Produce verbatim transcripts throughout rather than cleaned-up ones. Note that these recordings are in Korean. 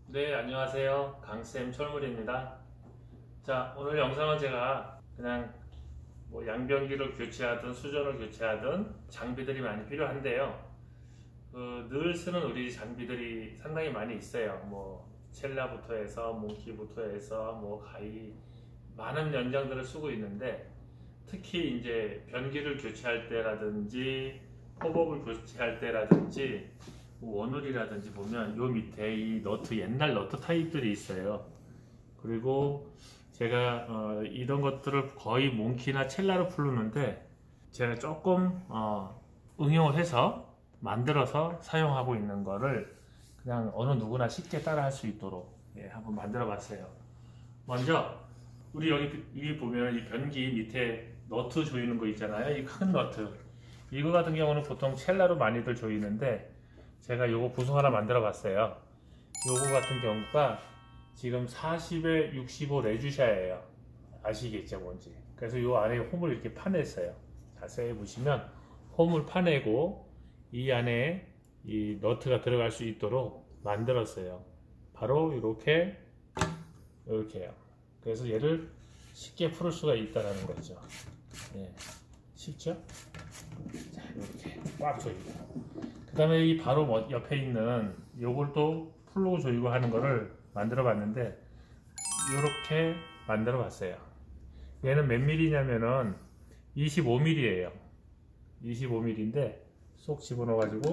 네, 안녕하세요. 강쌤 철물입니다. 자, 오늘 영상은 제가 그냥 뭐 양변기를 교체하든 수전을 교체하든 장비들이 많이 필요한데요. 그 늘 쓰는 우리 장비들이 상당히 많이 있어요. 뭐 첼라부터 해서 몽키부터 해서 뭐 가위 많은 연장들을 쓰고 있는데, 특히 이제 변기를 교체할 때라든지 팝업을 교체할 때라든지 뭐 원울이라든지 보면 요 밑에 이 너트, 옛날 너트 타입들이 있어요. 그리고 제가 어, 이런 것들을 거의 몽키나 첼라로 풀르는데, 제가 조금 어, 응용을 해서 만들어서 사용하고 있는 거를 그냥 어느 누구나 쉽게 따라 할 수 있도록 예, 한번 만들어 봤어요. 먼저 우리 여기, 여기 보면 이 변기 밑에 너트 조이는 거 있잖아요. 이 큰 너트, 이거 같은 경우는 보통 첼라로 많이들 조이는데, 제가 요거 부속 하나 만들어 봤어요. 요거 같은 경우가 지금 사십에 육십오 레주샤예요. 아시겠죠 뭔지. 그래서 요 안에 홈을 이렇게 파냈어요. 자세히 보시면 홈을 파내고 이 안에 이 너트가 들어갈 수 있도록 만들었어요. 바로 이렇게 이렇게요. 그래서 얘를 쉽게 풀을 수가 있다는 거죠. 예, 쉽죠? 자, 이렇게 꽉 조이고, 그 다음에 이 바로 옆에 있는 요걸 또 풀로 조이고 하는 거를 만들어 봤는데, 이렇게 만들어 봤어요. 얘는 몇 밀리냐면은 이십오 밀리예요 이십오 밀리인데 쏙 집어넣어 가지고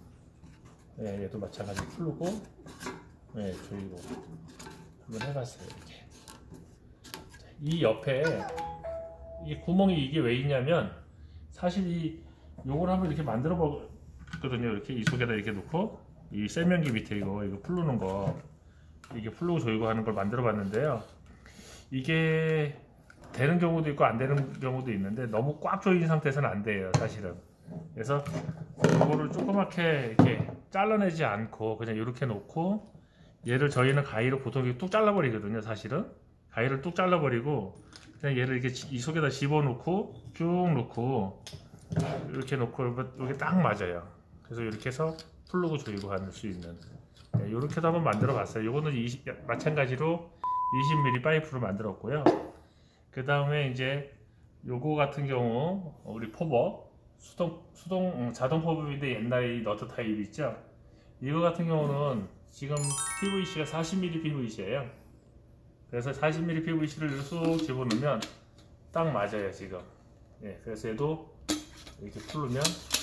예, 얘도 마찬가지로 풀고 예, 조이고 한번 해봤어요. 이렇게 이 옆에 이 구멍이 이게 왜 있냐면, 사실 이 요걸 한번 이렇게 만들어 보거든요. 이렇게 이 속에다 이렇게 놓고 이 세면기 밑에 이거 이거 풀르는 거, 이게 풀르고 조이고 하는 걸 만들어 봤는데요. 이게 되는 경우도 있고 안 되는 경우도 있는데, 너무 꽉 조인 상태에서는 안 돼요 사실은. 그래서 이거를 조그맣게 이렇게 잘라내지 않고 그냥 이렇게 놓고, 얘를 저희는 가위로 보통 이렇게 뚝 잘라버리거든요. 사실은 가위를 뚝 잘라버리고 그냥 얘를 이렇게 이 속에다 집어넣고 쭉 넣고 이렇게 놓고 이렇게 딱 맞아요. 그래서 이렇게 해서 풀르고 조이고 할 수 있는, 네, 이렇게도 한번 만들어 봤어요. 이거는 이십, 마찬가지로 이십 밀리미터 파이프로 만들었고요. 그 다음에 이제 요거 같은 경우 우리 팝업, 수동, 수동 자동 팝업인데 옛날에 이 너트 타입 있죠. 이거 같은 경우는 지금 피브이씨가 사십 밀리미터 피브이씨예요 그래서 사십 밀리미터 피브이씨를 쑥 집어넣으면 딱 맞아요 지금. 예, 그래서 얘도 이렇게 풀르면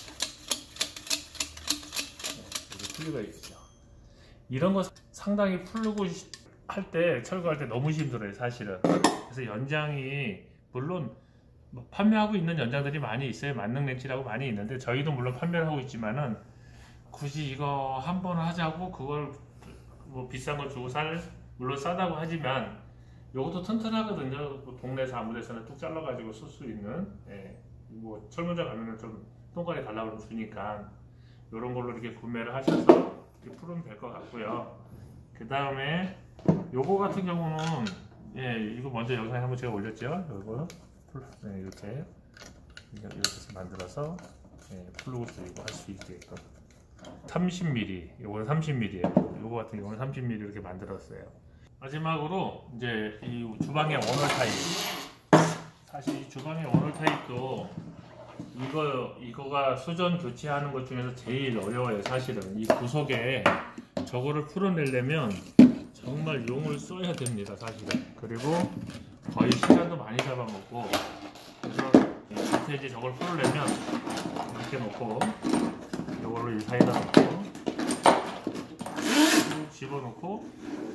이렇게 풀리가 있죠. 이런 거 상당히 풀르고 할 때, 철거할 때 너무 힘들어요 사실은. 그래서 연장이 물론 뭐 판매하고 있는 연장들이 많이 있어요. 만능 렌치라고 많이 있는데, 저희도 물론 판매를 하고 있지만은 굳이 이거 한 번 하자고 그걸 뭐 비싼 걸 주고 살, 물론 싸다고 하지만 이것도 튼튼하거든요. 뭐 동네에서 아무 데서나 뚝 잘라가지고 쓸 수 있는, 예, 뭐 철문점 가면은 좀 똥가리 달라고 주니까 이런 걸로 이렇게 구매를 하셔서 이렇게 풀으면 될 것 같고요. 그 다음에 요거 같은 경우는, 예, 이거 먼저 영상에 한번 제가 올렸죠. 요거 네, 이렇게 이렇게 해서 만들어서 예, 풀르고 조이고 할 수 있게끔 삼십 밀리미터, 요거는 삼십 밀리미터예요. 요거 같은 경우는 삼십 밀리미터 이렇게 만들었어요. 마지막으로 이제 이 주방의 원홀 타입. 사실 이 주방의 원홀 타입도 이거 이거가 수전 교체하는 것 중에서 제일 어려워요 사실은. 이 구석에 저거를 풀어내려면 정말 용을 써야 됩니다 사실은. 그리고 거의 시간도 많이 잡아먹고, 그래서 밑에 이제 저걸 풀으려면 이렇게 놓고 이걸로 이 사이에다 놓고 집어넣고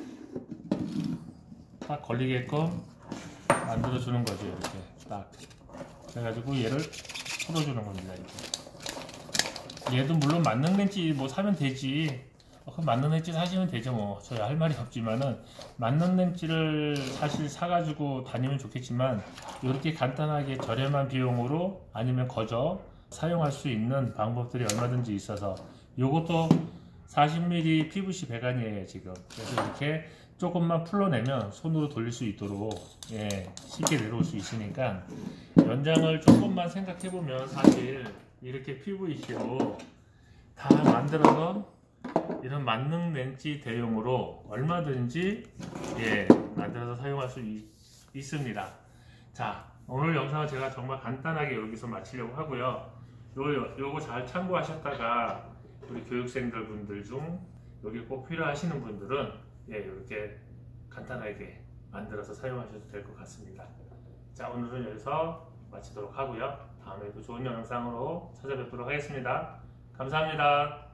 딱 걸리게끔 만들어 주는 거죠. 이렇게 딱 그래가지고 얘를 풀어주는 겁니다. 이렇게. 얘도 물론 만능 렌치 뭐 사면 되지, 어, 그럼 만능 렌치 사시면 되죠. 뭐 저희 할 말이 없지만은, 만능 렌치를 사실 사가지고 다니면 좋겠지만, 이렇게 간단하게 저렴한 비용으로 아니면 거저 사용할 수 있는 방법들이 얼마든지 있어서, 요것도 사십 밀리미터 피브이씨 배관이에요 지금. 그래서 이렇게 조금만 풀러내면 손으로 돌릴 수 있도록, 예, 쉽게 내려올 수 있으니까, 연장을 조금만 생각해 보면 사실 이렇게 피브이씨로 다 만들어서 이런 만능 렌치 대용으로 얼마든지 예, 만들어서 사용할 수 있, 있습니다. 자, 오늘 영상은 제가 정말 간단하게 여기서 마치려고 하고요. 요, 요거 잘 참고하셨다가 우리 교육생들 분들 중 여기 꼭 필요하시는 분들은 예, 이렇게 간단하게 만들어서 사용하셔도 될 것 같습니다. 자, 오늘은 여기서 마치도록 하고요. 다음에도 좋은 영상으로 찾아뵙도록 하겠습니다. 감사합니다.